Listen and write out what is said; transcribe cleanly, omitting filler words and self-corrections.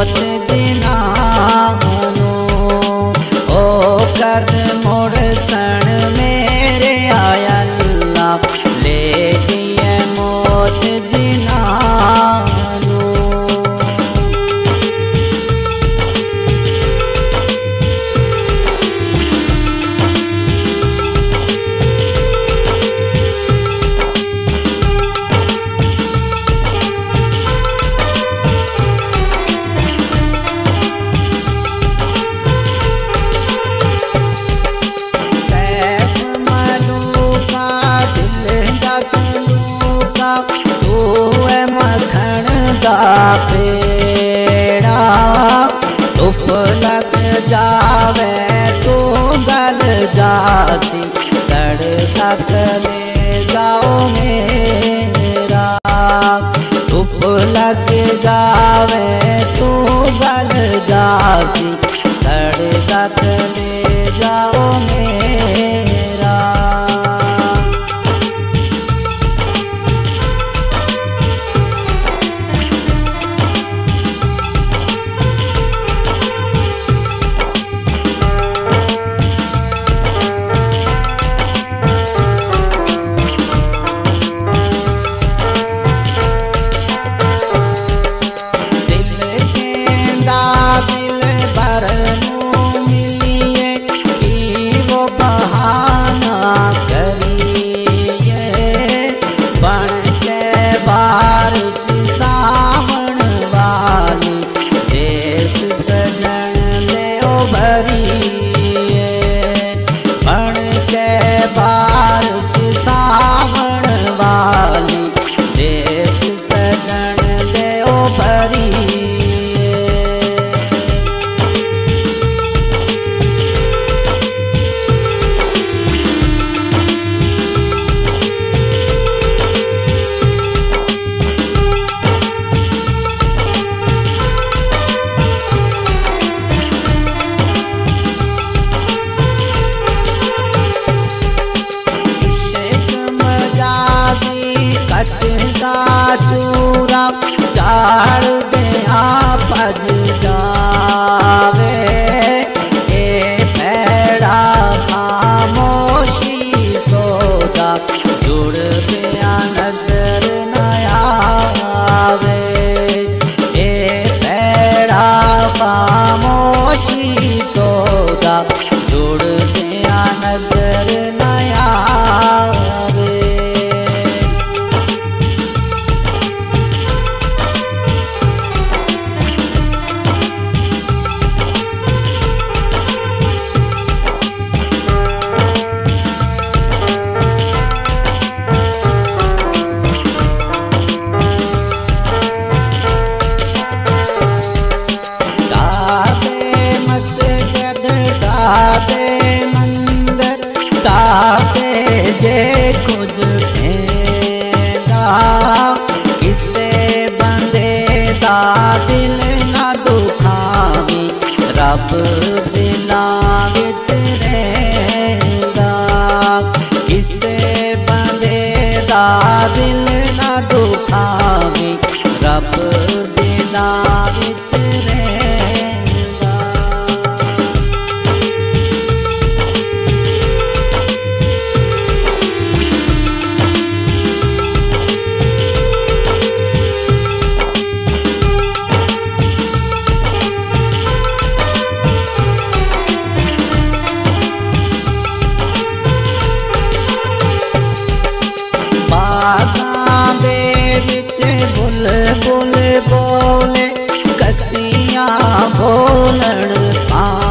मौत जिनानो ओ कर मोड़ सण मेरे आया अल्लाह ले दिए मौत जिनानो। तू है मखण दा पेड़ा धुप लग जावे तू गल जासी सड़का ले जाओ मेरा। धुप लग जावे तू गल जासी सड़का ले जाओ मेरा। चूरा चाड़ दे पज जावे ए पैड़ा खामोशी सोदा जुड़ गया नजर न आवे। ए पैड़ा खामोशी सोदा जुड़ गया नजर न आवे। ताते मंदिर ताते जे कुछ ठेंदा किसे बंदे दा दिल ना दुखावी रब दिलां विच रहिंदा। किसे बंदे दा दिल ना दुखावी रब दिलां विच रहिंदा। बागां दे विच बुलबुल बोले कसियां बोलण